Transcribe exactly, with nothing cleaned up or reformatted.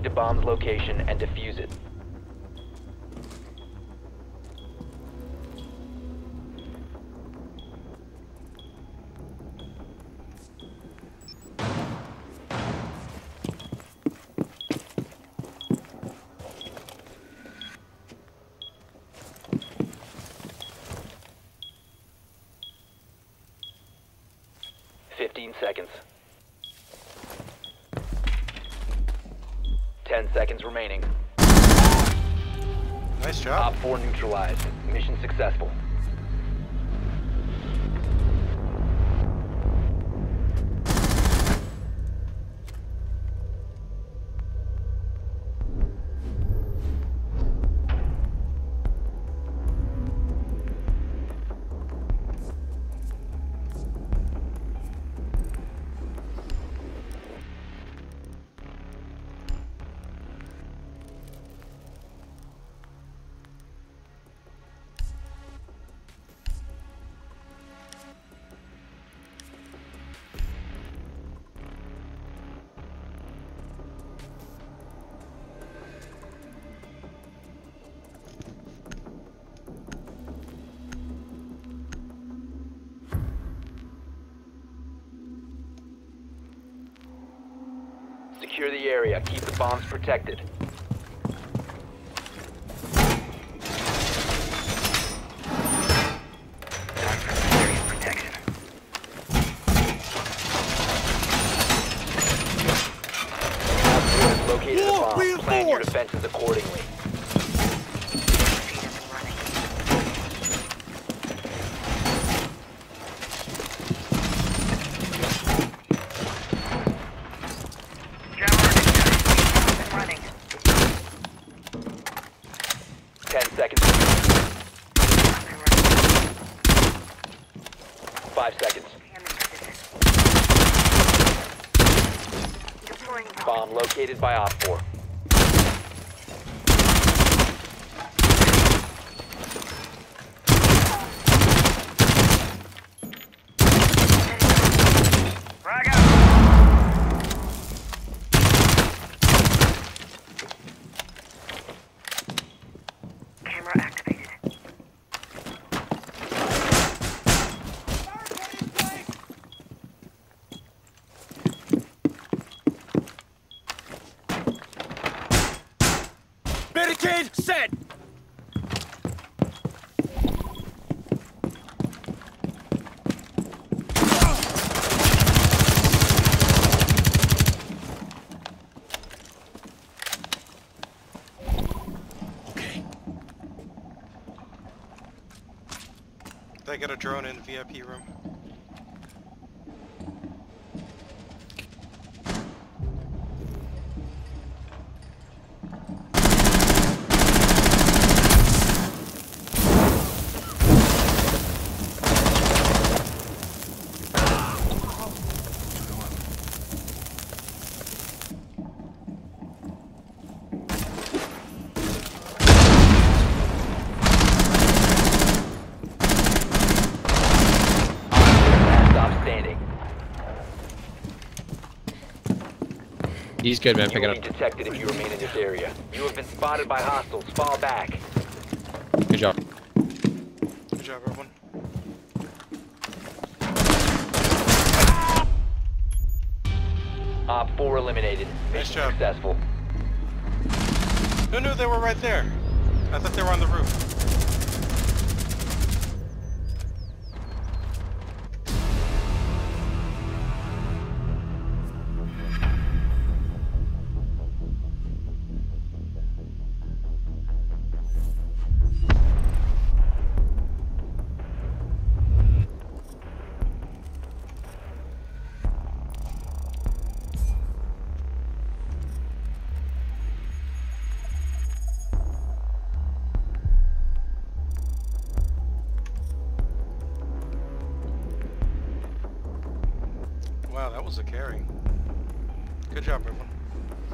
a bomb's location and defuse it. Fifteen seconds. Ten seconds remaining. Nice job. Op four neutralized. Mission successful. Secure the area. Keep the bombs protected. Protection. Located the bomb. Plan your defenses accordingly. Ten seconds. Five seconds. Bomb located by Op four. Frag out. Activated. Barricade set! Did I get a drone in the V I P room? He's good, man. Pick You it will be up. detected if you remain in this area. You have been spotted by hostiles. Fall back. Good job. Good job, everyone. Op four eliminated. Nice Mission job. successful. Who knew they were right there? I thought they were on the roof. Wow, that was a carry. Good job, everyone.